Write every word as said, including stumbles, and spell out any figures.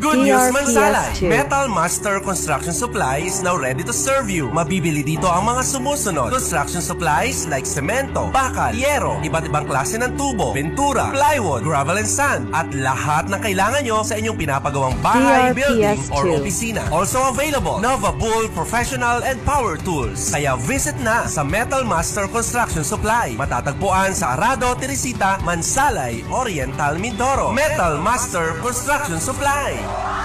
Good news, Mansalay! Metal Master Construction Supply is now ready to serve you. Mabibili dito ang mga sumusunod. Construction supplies like semento, bakal, yero, iba't ibang klase ng tubo, pintura, plywood, gravel and sand, at lahat na kailangan nyo sa inyong pinapagawang bahay, building, or opisina. Also available, Nova Bull Professional and Power Tools. Kaya visit na sa Metal Master Construction Supply. Matatagpuan sa Arado, Teresita, Mansalay, Oriental, Mindoro. Metal Master Construction Supply.